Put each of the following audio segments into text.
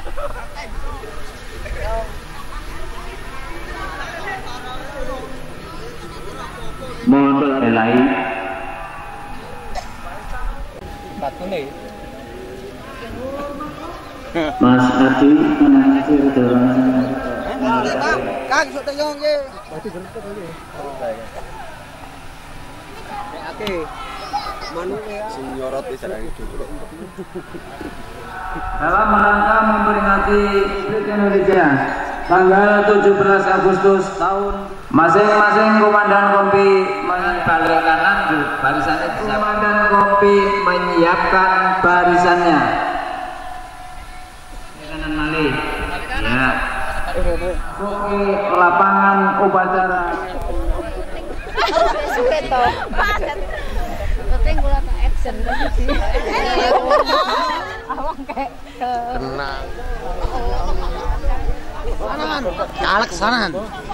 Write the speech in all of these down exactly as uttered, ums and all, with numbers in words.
Mohon belai. Batu nih. Mas Adi menangisi udara. Kang, sok tengok nggih. Batu jeruk lagi. Oke. Manu ya. Sing nyorot wis ra itu. Dalam rangka memperingati Republik Indonesia tanggal tujuh belas Agustus tahun, masing-masing komandan kompi menyiapkan lanjut barisan itu. Komandan kompi menyiapkan barisannya. Kanan Mali. Ya. Oke, lapangan upacara. Sureto. Penting gula action sih. Awang kayak Tenang. Sanahan. Caleg sanahan.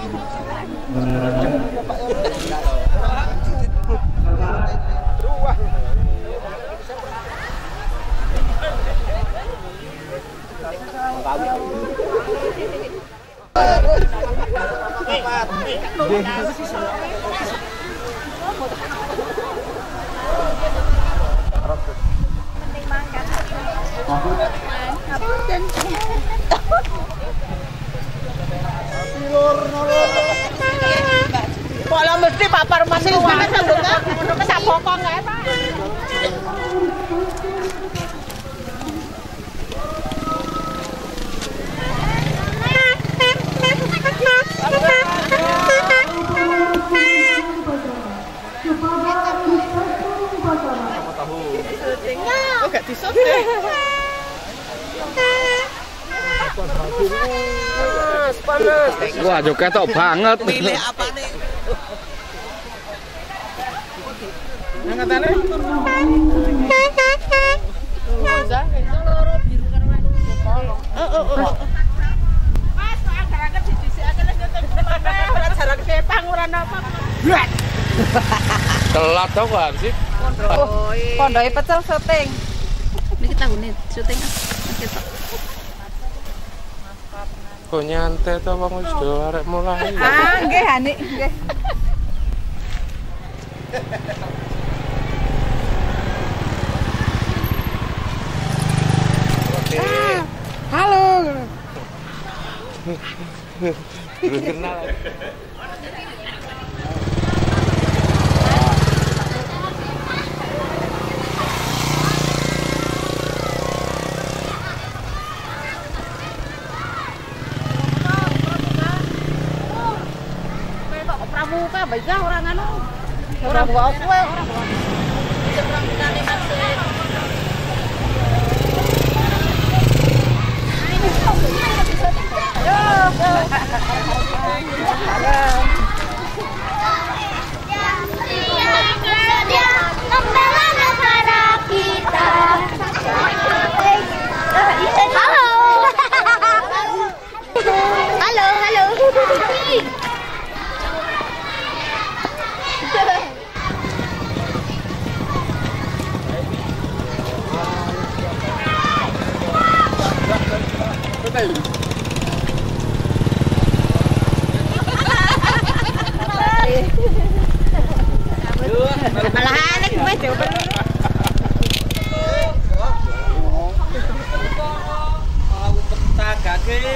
penting makan. Ngapunten. Kok lah mesti Pak Farmasi wae sambungan ngono ke sapokong kae, Pak. Oh, gak disop deh. Panas, panas. Wah, jo ketok banget. Milih apa nih? Ngangatane? Roza, itu loro biru karwan. Oh, oh, oh. Mas, kok agak-agak didhisikaken wis nyetek temen. Ora jarak sepang ora napa. Telat tau kan sih? Pondoke pecel syuting. Niki tahune syuting ketok. Kok nyantai to wong wis do arek mulai. Ah, nggih Hanik, nggih. Ah, halo. Belum kenal. Pramuka baca orang anu. Orang gua kowe orang gua. Seberang kali masuk. Halo, halo. Malahan gue coba dulu. Mau peta gage.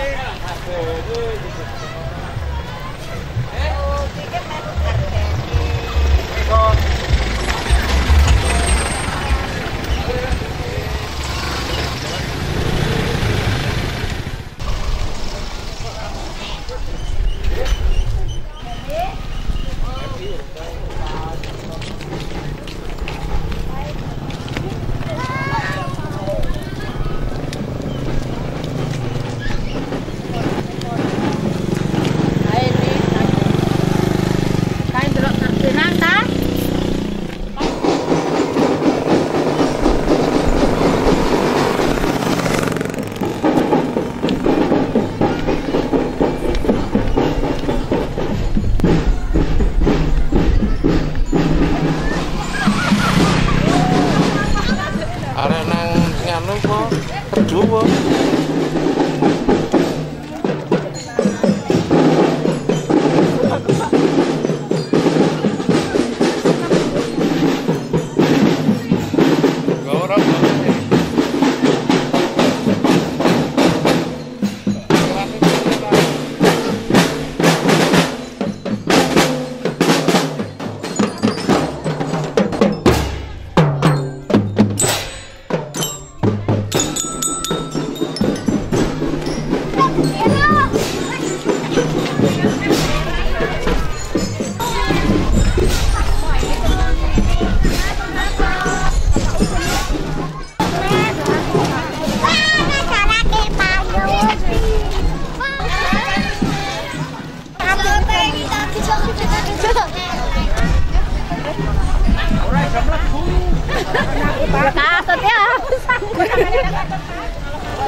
Arek nang nganu kok kedua.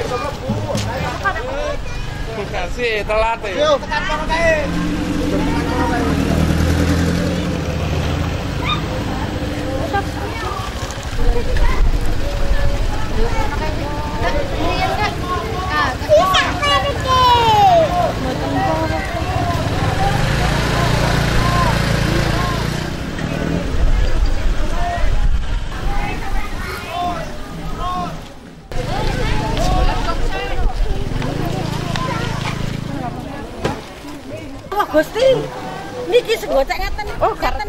Kasih telat ya. Yuk, tekan kono kae. Tekan kono kae. Wah, Gusti. Niki segocek ngaten. Oh, ngaten.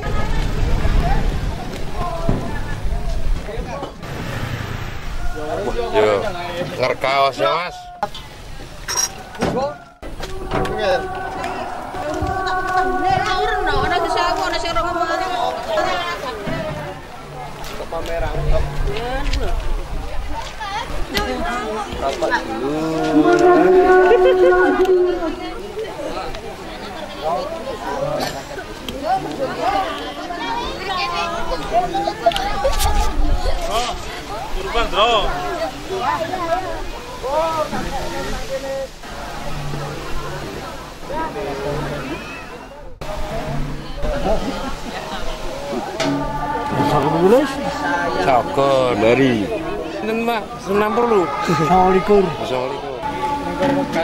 Yo, ngerkaos ya, Mas. Pameran. Rapat dulu. Oh, kurban, Bro. Saka dari nen Mak, enam puluh. Assalamualaikum. Assalamualaikum.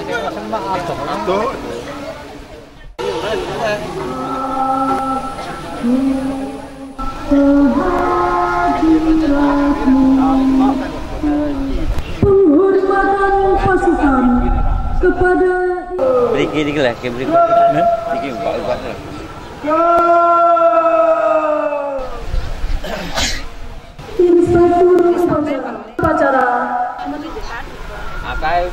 Penghormatan pasukan kepada Beriki dikit lah, kayak beriki. Beriki buka-buka lah. Inspektur upacara Akai.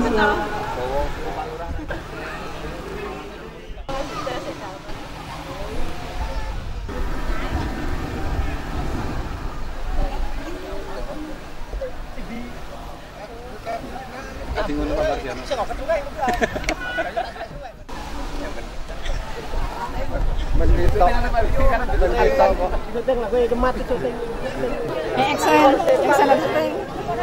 Menditok. Menditok kok. Syuting lah kowe kemat syuting. Eh, Excel, Excel syuting.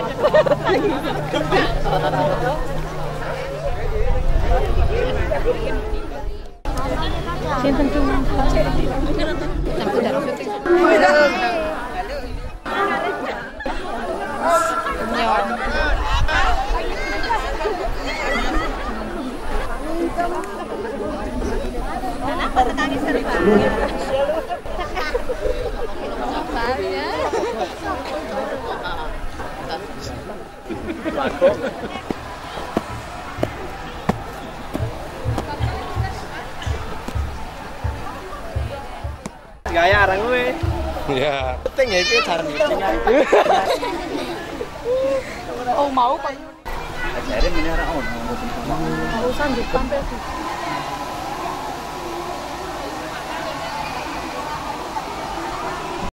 Sinten cuma sampai darah syuting. Gaya arang gue. Ya. Penting ya itu cara meeting. Oh, mau kan? Ajarin ini orang ono. Urusan di pantai.